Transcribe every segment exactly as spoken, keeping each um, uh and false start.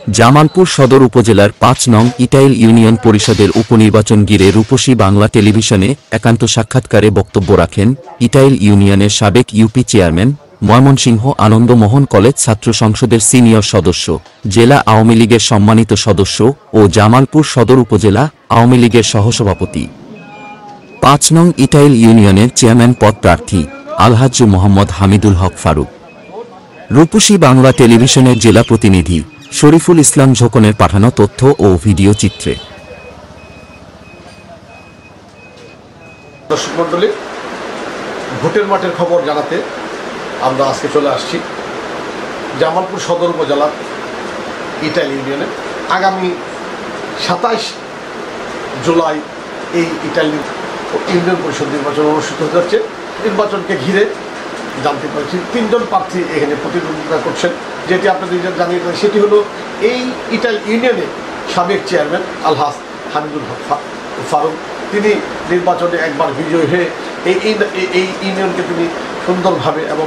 জামালপুর সদর উপজেলার পাঁচ নং ইটাইল ইউনিয়ন পরিষদের উপনির্বাচন ঘিরে রূপসী বাংলা টেলিভিশনে একান্ত সাক্ষাৎকারে বক্তব্য রাখেন ইটাইল ইউনিয়নের সাবেক UP chairman, Mymensingh Anandamohan college ছাত্র সংসদের সিনিয়র সদস্য, জেলা আওয়ামী লীগের সম্মানিত সদস্য ও জামালপুর সদর উপজেলা আওয়ামী লীগের সহসভাপতি, পাঁচ নং ইটাইল ইউনিয়নের চেয়ারম্যান পদ প্রার্থী আলহাজ্জ মোহাম্মদ হামিদুল হক ফারুক। রূপসী বাংলা টেলিভিশনের জেলা প্রতিনিধি শরীফুল ইসলাম ঝোকনের পাঠানো তথ্য ও ভিডিও চিত্রে। দর্শক মণ্ডলী, ভোটের মাঠের খবর জানাতে আমরা আজকে চলে আসছি জামালপুর সদর উপজেলার ইটাইল ইউনিয়নে। আগামী সাতাইশ জুলাই এই ইটাইল ইউনিয়ন পরিষদ নির্বাচন অনুষ্ঠিত হতে যাচ্ছে। নির্বাচনকে ঘিরে জানতে পারছি তিনজন প্রার্থী এখানে প্রতিদ্বন্দ্বিতা করছেন। যেটি আপনাদের জানিয়ে দেন সেটি হলো এই ইটাইল ইউনিয়নের সাবেক চেয়ারম্যান আলহাজ হামিদুল হক ফারুক। তিনি নির্বাচনে একবার বিজয়ী হয়ে এই এই ইউনিয়নকে তিনি সুন্দরভাবে এবং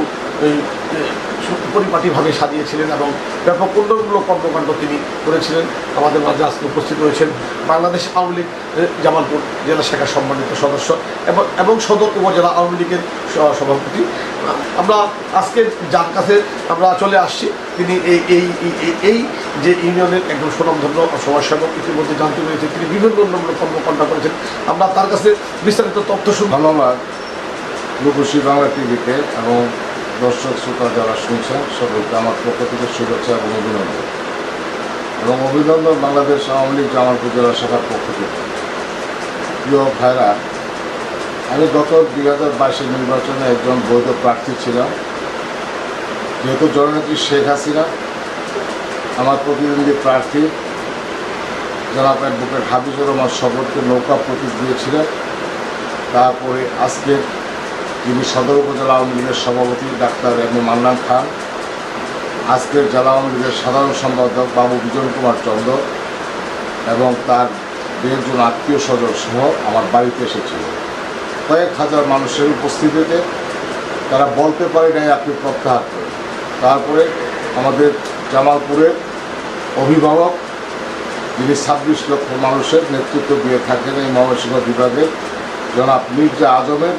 পরিপাটিভাবে সাজিয়েছিলেন এবং ব্যাপক উন্নয়নমূলক কর্মকাণ্ড তিনি করেছিলেন। আমাদের মাঝে আজকে উপস্থিত রয়েছেন বাংলাদেশ আওয়ামী লীগ জামালপুর জেলা শাখার সম্মানিত সদস্য এবং এবং সদর উপজেলা আওয়ামী লীগের সভাপতি। আমরা আজকে যার কাছে আমরা চলে আসছি তিনি এই এই এই যে ইউনিয়নের একজন সুনামধন্য সমাজসেবক, ইতিমধ্যে জানতে পেরেছেন তিনি বিভিন্ন উন্নয়নমূলক কর্মকাণ্ড করেছেন। আমরা তার কাছে বিস্তারিত তথ্য শুনব। ধন্যবাদ রূপসী বাংলা টিভিকে এবং দর্শক শ্রোতা যারা শুনছেন সকলকে আমার পক্ষ থেকে শুভেচ্ছা এবং অভিনন্দন এবং অভিনন্দন বাংলাদেশ আওয়ামী লীগ জামালপুর জেলা শাখার পক্ষ থেকে। প্রিয় ভাইরা, আমি গত দুই হাজার বাইশের নির্বাচনে একজন বৈধ প্রার্থী ছিলাম। যেহেতু জননেত্রী শেখ হাসিনা আমার প্রতিদ্বন্দ্বী প্রার্থী জনাব অ্যাডভোকেট হাফিজুর রহমান শপথকে নৌকা প্রতীক দিয়েছিলেন, তারপরে আজকে যিনি সদর উপজেলা আওয়ামী লীগের সভাপতি doctor M A Mannan Khan, আজকের জেলা আওয়ামী লীগের সাধারণ সম্পাদক বাবু বিজন কুমার চন্দ্র এবং তার দেড়জন আত্মীয় স্বজন সহ আমার বাড়িতে এসেছিল। কয়েক হাজার মানুষের উপস্থিতিতে তারা বলতে পারে নাই আপনি প্রত্যাহার করেন। তারপরে আমাদের জামালপুরের অভিভাবক যিনি ছাব্বিশ লক্ষ মানুষের নেতৃত্ব দিয়ে থাকেন এই ময়মনসিংহ বিভাগের জনাব মির্জা আজমের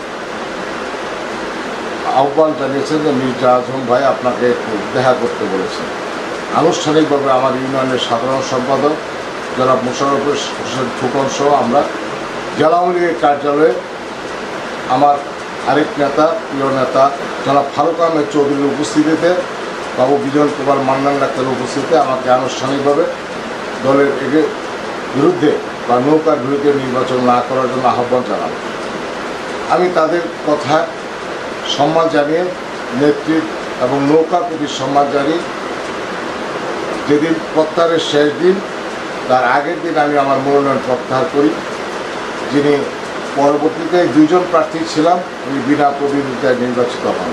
আহ্বান জানিয়েছেন যে মির্জা আজম ভাই আপনাকে একটু দেখা করতে বলেছেন। আনুষ্ঠানিকভাবে আমার ইউনিয়নের সাধারণ সম্পাদক জনাব মোশাররফ হোসেন ফুকন সহ আমরা জেলা আওয়ামী লীগের কার্যালয়ে আমার আরেক নেতা, প্রিয় নেতা জনাব ফারুক আহমেদ চৌধুরীর উপস্থিতিতে, বাবু বিজন কুমার মান্নান ডাক্তারের উপস্থিতিতে আমাকে আনুষ্ঠানিকভাবে দলের এগে বিরুদ্ধে বা নৌকার বিরুদ্ধে নির্বাচন না করার জন্য আহ্বান জানাব। আমি তাদের কথা সম্মান জানিয়ে নেতৃত্ব এবং নৌকার প্রতি সম্মান জানিয়ে যেদিন প্রত্যাহারের শেষ দিন তার আগের দিন আমি আমার মনোনয়ন প্রত্যাহার করি। যিনি পরবর্তীতে দুইজন প্রার্থী ছিলাম, উনি বিনা প্রতিদ্বন্দ্বিতায় নির্বাচিত হন।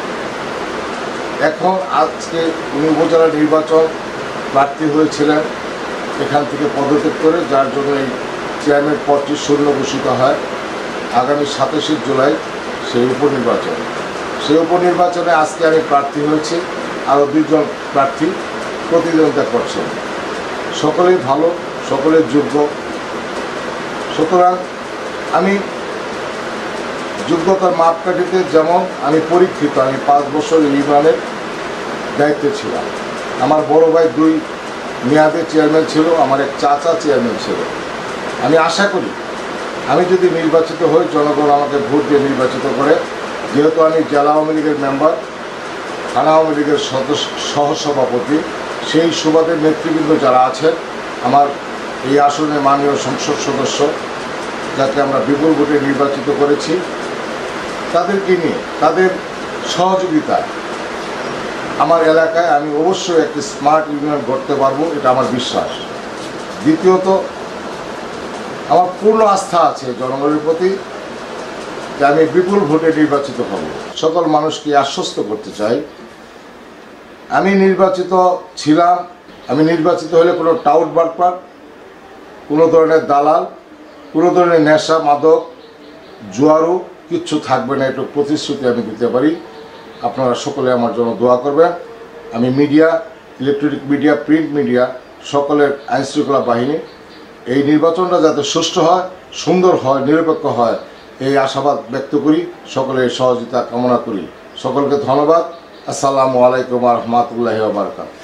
এখন আজকে উনি উপজেলা নির্বাচন প্রার্থী হয়েছিলেন এখান থেকে পদত্যাগ করে, যার জন্য এই চেয়ারম্যান পদটি শূন্য ঘোষিত হয় আগামী সাতাশে জুলাই সেই উপনির্বাচন। সেই উপনির্বাচনে আজকে আমি প্রার্থী হয়েছি, আরও দুইজন প্রার্থী প্রতিদ্বন্দ্বিতা করছেন। সকলেই ভালো, সকলের যোগ্য। সুতরাং আমি যোগ্যতার মাপকাঠিতে যেমন আমি পরীক্ষিত, আমি পাঁচ বছর ইউনিয়নের দায়িত্বে ছিলাম। আমার বড় ভাই দুই মেয়াদে চেয়ারম্যান ছিল, আমার এক চাচা চেয়ারম্যান ছিল। আমি আশা করি আমি যদি নির্বাচিত হই, জনগণ আমাকে ভোট দিয়ে নির্বাচিত করে, যেহেতু আমি জেলা আওয়ামী লীগের মেম্বার, থানা আওয়ামী লীগের সদস্য সহসভাপতি, সেই সুবাদের নেতৃবৃন্দ যারা আছেন আমার এই আসনে মাননীয় সংসদ সদস্য যাকে আমরা বিপুল ভোটে নির্বাচিত করেছি, তাদেরকে নিয়ে তাদের সহযোগিতায় আমার এলাকায় আমি অবশ্যই একটি স্মার্ট ইউনিয়ন গড়তে পারবো, এটা আমার বিশ্বাস। দ্বিতীয়ত, আমার পূর্ণ আস্থা আছে জনগণের প্রতি যে আমি বিপুল ভোটে নির্বাচিত হব। সকল মানুষকে আশ্বস্ত করতে চাই, আমি নির্বাচিত ছিলাম, আমি নির্বাচিত হলে কোনো টাউট বাটপার, কোনো ধরনের দালাল, কোনো ধরনের নেশা মাদক জুয়ারও কিচ্ছু থাকবে না, একটু প্রতিশ্রুতি আমি দিতে পারি। আপনারা সকলে আমার জন্য দোয়া করবেন। আমি media, electronic media, print media সকলের আইনশৃঙ্খলা বাহিনী এই নির্বাচনটা যাতে সুষ্ঠু হয়, সুন্দর হয়, নিরপেক্ষ হয়, এই আশাবাদ ব্যক্ত করি, সকলের সহযোগিতা কামনা করি। সকলকে ধন্যবাদ। আসসালামু আলাইকুম ওয়া রাহমাতুল্লাহি ওয়া বারাকাতুহু।